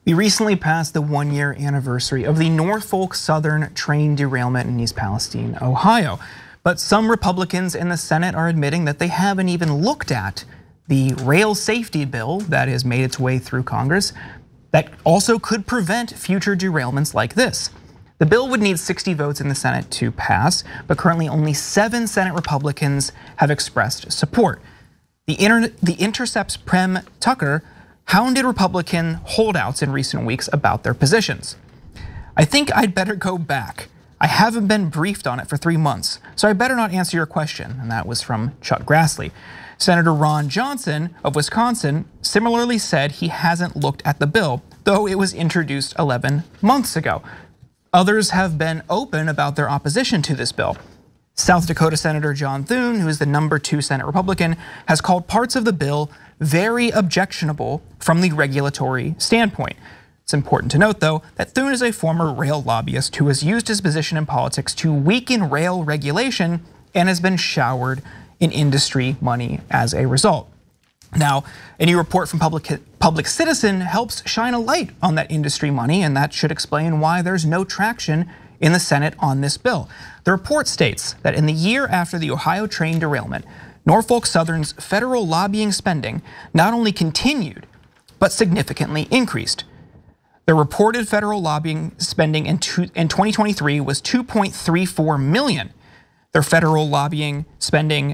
We recently passed the 1-year anniversary of the Norfolk Southern train derailment in East Palestine, Ohio. But some Republicans in the Senate are admitting that they haven't even looked at the rail safety bill that has made its way through Congress that also could prevent future derailments like this. The bill would need 60 votes in the Senate to pass, but currently only 7 Senate Republicans have expressed support. The Intercept's Prem Tucker hounded Republican holdouts in recent weeks about their positions. "I think I'd better go back. I haven't been briefed on it for 3 months, so I better not answer your question." And that was from Chuck Grassley. Senator Ron Johnson of Wisconsin similarly said he hasn't looked at the bill, though it was introduced 11 months ago. Others have been open about their opposition to this bill. South Dakota Senator John Thune, who is the #2 Senate Republican, has called parts of the bill very objectionable from the regulatory standpoint. It's important to note, though, that Thune is a former rail lobbyist who has used his position in politics to weaken rail regulation and has been showered in industry money as a result. Now, a new report from Public Citizen helps shine a light on that industry money, and that should explain why there's no traction in the Senate on this bill. The report states that in the year after the Ohio train derailment, Norfolk Southern's federal lobbying spending not only continued, but significantly increased. The reported federal lobbying spending in 2023 was $2.34 million. Their federal lobbying spending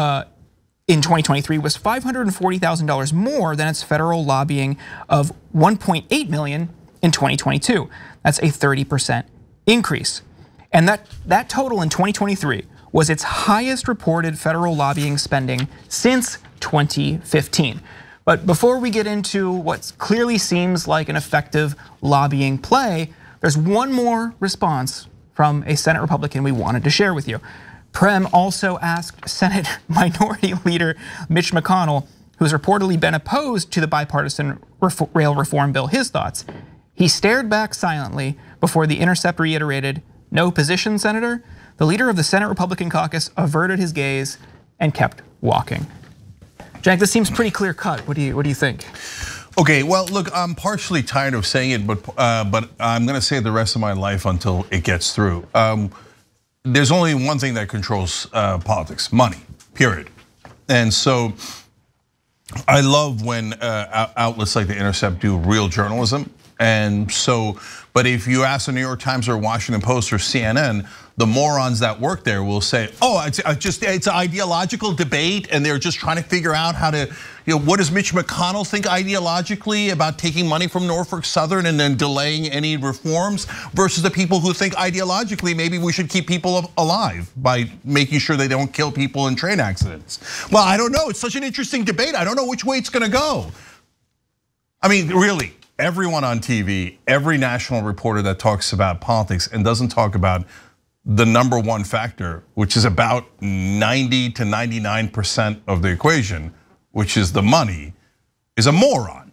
in 2023 was $540,000 more than its federal lobbying of $1.8 million in 2022. That's a 30% increase. And that total in 2023 was its highest reported federal lobbying spending since 2015. But before we get into what clearly seems like an effective lobbying play, there's one more response from a Senate Republican we wanted to share with you. Prem also asked Senate Minority Leader Mitch McConnell, who's reportedly been opposed to the bipartisan rail reform bill, his thoughts. He stared back silently before the Intercept reiterated, "No position, Senator." The leader of the Senate Republican caucus averted his gaze and kept walking. Jack, this seems pretty clear cut. What do you think? Okay, well, look, I'm partially tired of saying it, but I'm gonna say it the rest of my life until it gets through. There's only one thing that controls politics: money, period. And so I love when outlets like the Intercept do real journalism. And so, but if you ask the New York Times or Washington Post or CNN, the morons that work there will say, "Oh, it's an ideological debate, and they're just trying to figure out how to, what does Mitch McConnell think ideologically about taking money from Norfolk Southern and then delaying any reforms, versus the people who think ideologically maybe we should keep people alive by making sure they don't kill people in train accidents." Well, I don't know. It's such an interesting debate. I don't know which way it's going to go. I mean, really. Everyone on TV, every national reporter that talks about politics and doesn't talk about the #1 factor, which is about 90 to 99% of the equation, which is the money, is a moron.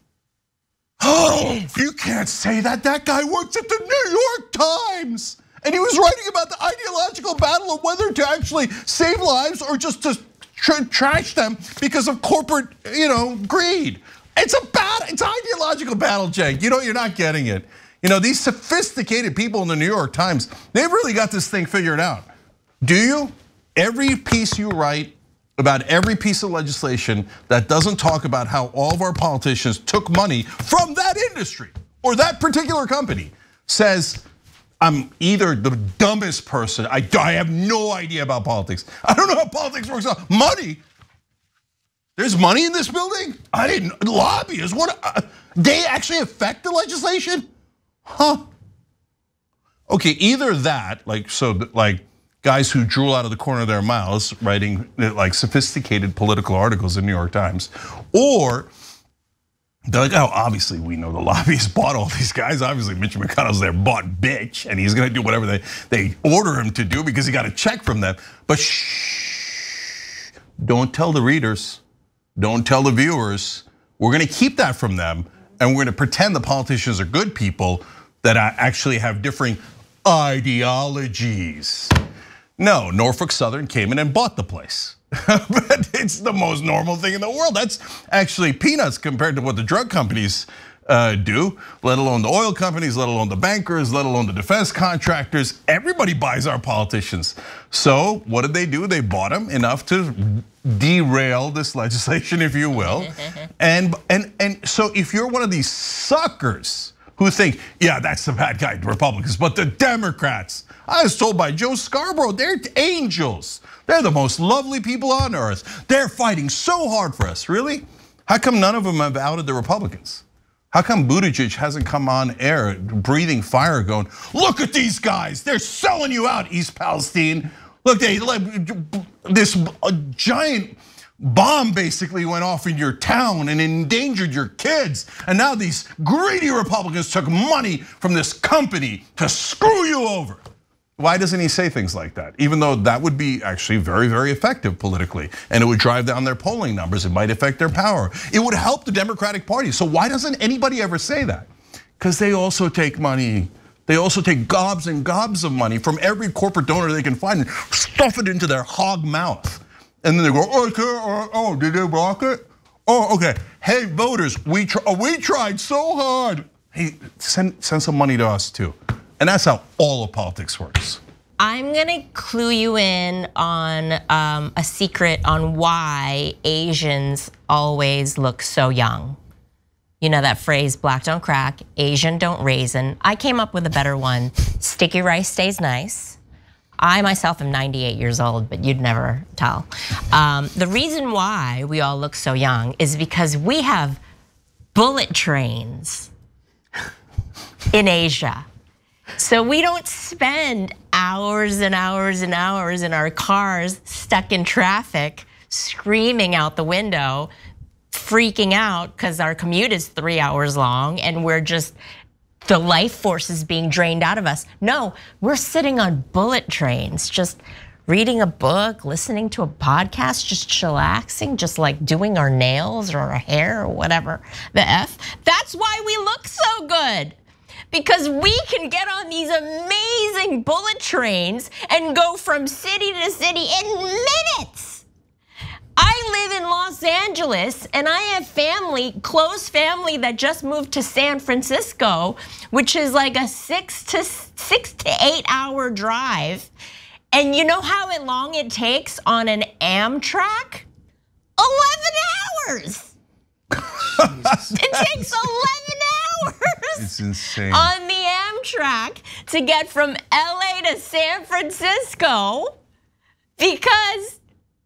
Oh, you can't say that. That guy works at the New York Times, and he was writing about the ideological battle of whether to actually save lives or just to trash them because of corporate, greed. It's an ideological battle, Cenk. You're not getting it. These sophisticated people in the New York Times, they've really got this thing figured out. Do you? Every piece you write about every piece of legislation that doesn't talk about how all of our politicians took money from that industry or that particular company says, I'm either the dumbest person, I have no idea about politics. I don't know how politics works out. Money? There's money in this building? I didn't, lobbyists, what? They actually affect the legislation? Huh? Okay, either that, like guys who drool out of the corner of their mouths writing like sophisticated political articles in the New York Times, or they're like, oh, obviously we know the lobbyists bought all these guys. Obviously Mitch McConnell's their bought bitch, and he's gonna do whatever they order him to do because he got a check from them. But shh, don't tell the readers. Don't tell the viewers. We're gonna keep that from them, and we're gonna pretend the politicians are good people that actually have differing ideologies. No, Norfolk Southern came in and bought the place. But it's the most normal thing in the world. That's actually peanuts compared to what the drug companies do, let alone the oil companies, let alone the bankers, let alone the defense contractors. Everybody buys our politicians. So what did they do? They bought them enough to derail this legislation, if you will. And so if you're one of these suckers who think, yeah, that's the bad guy, the Republicans, but the Democrats, I was told by Joe Scarborough, they're angels. They're the most lovely people on earth. They're fighting so hard for us, really? How come none of them have outed the Republicans? How come Buttigieg hasn't come on air breathing fire going, look at these guys, they're selling you out, East Palestine. Look, this giant bomb basically went off in your town and endangered your kids. And now these greedy Republicans took money from this company to screw you over. Why doesn't he say things like that? Even though that would be actually very, very effective politically, and it would drive down their polling numbers, it might affect their power. It would help the Democratic Party. So why doesn't anybody ever say that? Because they also take money. They also take gobs and gobs of money from every corporate donor they can find and stuff it into their hog mouth. And then they go, oh, did they block it? Oh, okay. Hey, voters, we tried so hard. Hey, send some money to us too. And that's how all of politics works. I'm gonna clue you in on a secret on why Asians always look so young. You know that phrase, black don't crack, Asian don't raisin. I came up with a better one, sticky rice stays nice. I myself am 98 years old, but you'd never tell. The reason why we all look so young is because we have bullet trains in Asia. So we don't spend hours and hours and hours in our cars stuck in traffic, screaming out the window, freaking out because our commute is 3 hours long and we're just, the life force is being drained out of us. No, we're sitting on bullet trains, just reading a book, listening to a podcast, just chillaxing, just like doing our nails or our hair or whatever the F. That's why we look so good. Because we can get on these amazing bullet trains and go from city to city in minutes. I live in Los Angeles and I have family, close family that just moved to San Francisco, which is like a 6 to 8 hour drive. And you know how long it takes on an Amtrak? 11 hours. It takes 11 hours. It's insane. On the Amtrak to get from LA to San Francisco because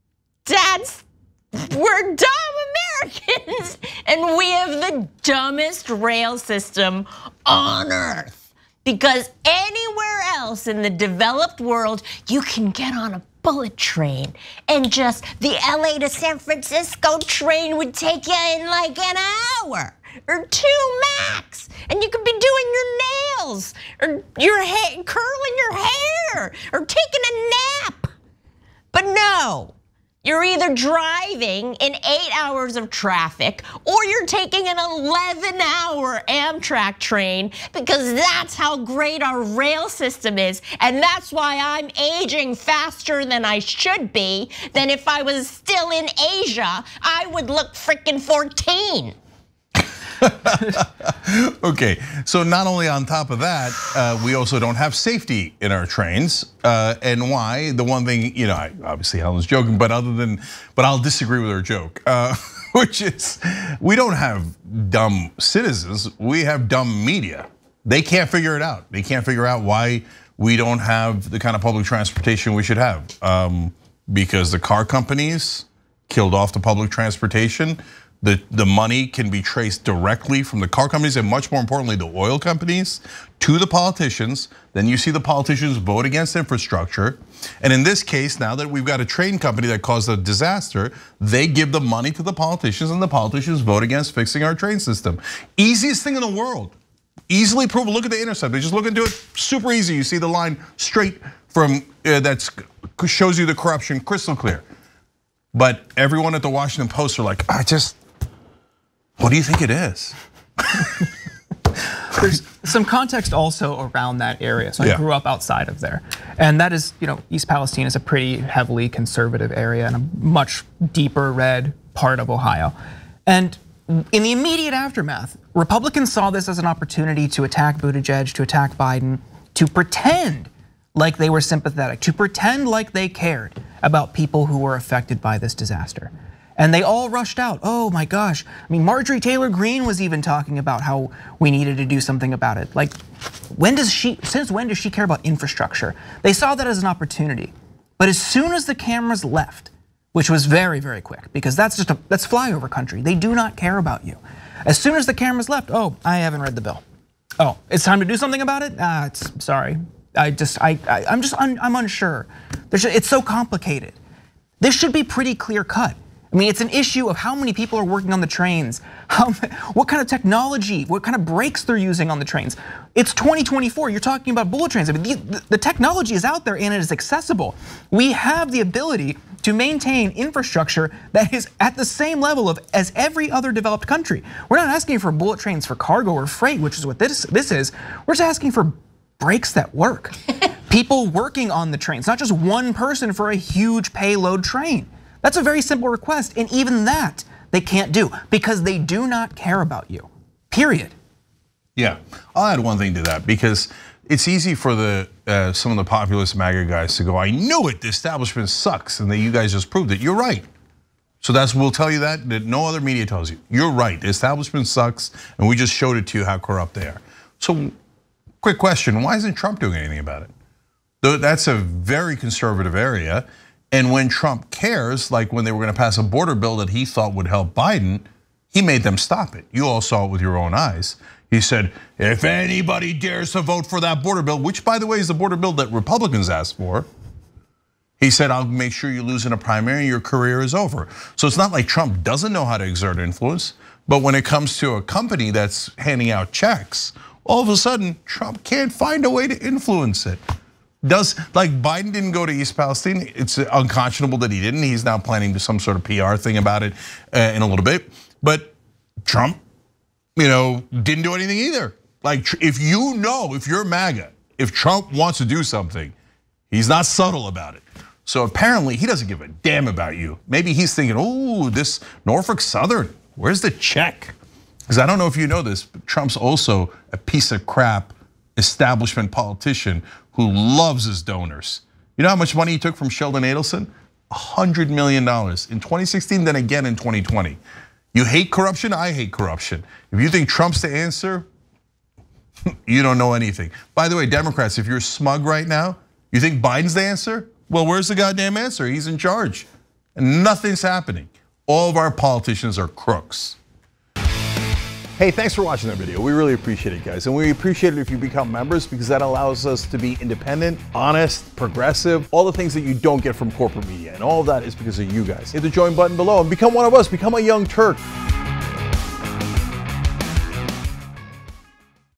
we're dumb Americans and we have the dumbest rail system on earth. Because anywhere else in the developed world, you can get on a bullet train and just the LA to San Francisco train would take you in like an hour or 2 max. And you could be doing your nails or curling your hair or taking a nap. But no, you're either driving in 8 hours of traffic or you're taking an 11-hour Amtrak train because that's how great our rail system is. And that's why I'm aging faster than I should be. Than if I was still in Asia, I would look freaking 14. Okay, so not only on top of that, we also don't have safety in our trains. And why? The one thing, obviously Helen's joking, but I'll disagree with her joke, which is we don't have dumb citizens, we have dumb media. They can't figure it out. They can't figure out why we don't have the kind of public transportation we should have. Because the car companies killed off the public transportation. The money can be traced directly from the car companies and much more importantly, the oil companies to the politicians. Then you see the politicians vote against infrastructure. And in this case, now that we've got a train company that caused a disaster, they give the money to the politicians and the politicians vote against fixing our train system. Easiest thing in the world, easily proven. Look at the intercept, they just look into it, super easy. You see the line straight from, that shows you the corruption crystal clear. But everyone at the Washington Post are like, what do you think it is? There's some context also around that area. So I grew up outside of there. And that is, East Palestine is a pretty heavily conservative area and a much deeper red part of Ohio. And in the immediate aftermath, Republicans saw this as an opportunity to attack Buttigieg, to attack Biden, to pretend like they were sympathetic, to pretend like they cared about people who were affected by this disaster. And they all rushed out. Oh my gosh. I mean, Marjorie Taylor Greene was even talking about how we needed to do something about it. Like, since when does she care about infrastructure? They saw that as an opportunity. But as soon as the cameras left, which was very, very quick, because that's flyover country. They do not care about you. As soon as the cameras left, oh, I haven't read the bill. Oh, it's time to do something about it? Sorry. I'm unsure. It's so complicated. This should be pretty clear cut. I mean, it's an issue of how many people are working on the trains, what kind of technology, what kind of brakes they're using on the trains. It's 2024, you're talking about bullet trains. I mean, the technology is out there and it is accessible. We have the ability to maintain infrastructure that is at the same level as every other developed country. We're not asking for bullet trains for cargo or freight, which is what this is. We're just asking for brakes that work. People working on the trains, not just one person for a huge payload train. That's a very simple request, and even that they can't do because they do not care about you, period. Yeah, I'll add one thing to that because it's easy for some of the populist MAGA guys to go, I knew it, the establishment sucks, and you guys just proved it. You're right. So we'll tell you that no other media tells you. You're right, the establishment sucks, and we just showed it to you how corrupt they are. So, quick question, why isn't Trump doing anything about it? That's a very conservative area. And when Trump cares, like when they were going to pass a border bill that he thought would help Biden, he made them stop it. You all saw it with your own eyes. He said, if anybody dares to vote for that border bill, which by the way is the border bill that Republicans asked for, he said, I'll make sure you lose in a primary and your career is over. So it's not like Trump doesn't know how to exert influence, but when it comes to a company that's handing out checks, all of a sudden Trump can't find a way to influence it. Like Biden didn't go to East Palestine, it's unconscionable that he didn't. He's now planning to some sort of PR thing about it in a little bit. But Trump, didn't do anything either. Like if you're MAGA, if Trump wants to do something, he's not subtle about it. So apparently he doesn't give a damn about you. Maybe he's thinking, oh, this Norfolk Southern, where's the check? Because I don't know if you know this, but Trump's also a piece of crap establishment politician who loves his donors. You know how much money he took from Sheldon Adelson? $100 million in 2016, then again in 2020. You hate corruption, I hate corruption. If you think Trump's the answer, you don't know anything. By the way, Democrats, if you're smug right now, you think Biden's the answer? Well, where's the goddamn answer? He's in charge. And nothing's happening. All of our politicians are crooks. Hey, thanks for watching that video. We really appreciate it, guys. And we appreciate it if you become members because that allows us to be independent, honest, progressive, all the things that you don't get from corporate media. And all of that is because of you guys. Hit the join button below and become one of us, become a Young Turk.